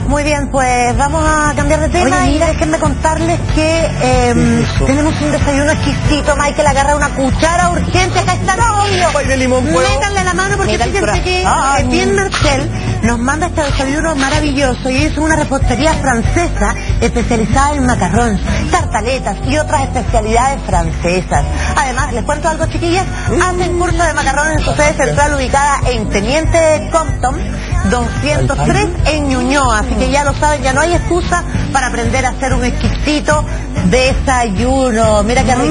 Muy bien, pues vamos a cambiar de tema. Oye, y déjenme contarles que tenemos un desayuno exquisito. Michael agarra una cuchara urgente, acá está obvio. Pay de limón, Métanle la mano porque fíjense que Etienne Marcel nos manda este desayuno maravilloso y es una repostería francesa especializada en macarrons, tartaletas y otras especialidades francesas. Además, les cuento algo, chiquillas, hacen curso de macarrones en su sede central ubicada en Teniente Compton 203 en Ñuñoa, así que ya lo saben, ya no hay excusa para aprender a hacer un exquisito desayuno. Mira que rico.